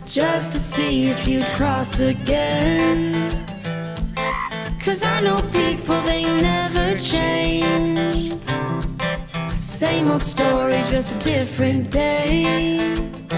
just to see if you'd cross again. 'Cause I know people, they never change. Same old story, just a different day.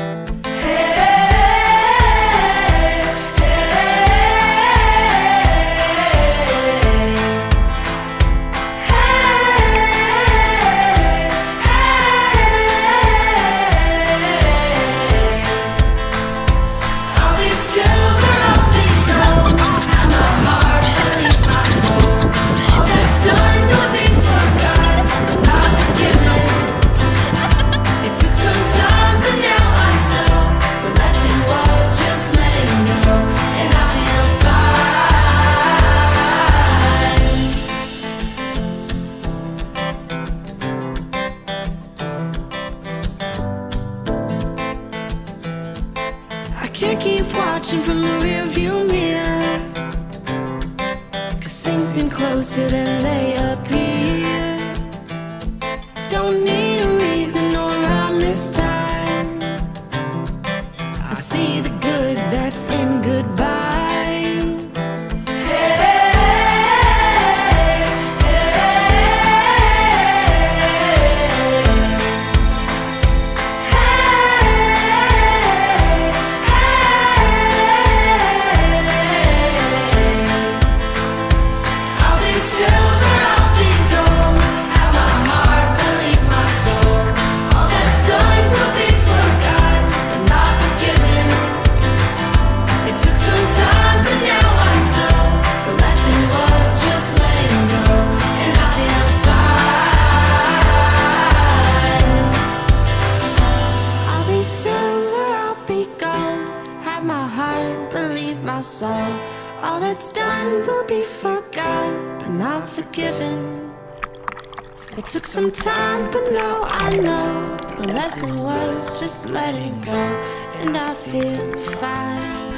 Can't keep watching from the rearview mirror, 'cause things seem closer than they appear. Don't need a reason or rhyme this time. I see the good that's in goodbye. My soul, all that's done will be forgot, but not forgiven. It took some time, but now I know the lesson was just letting go, and I feel fine.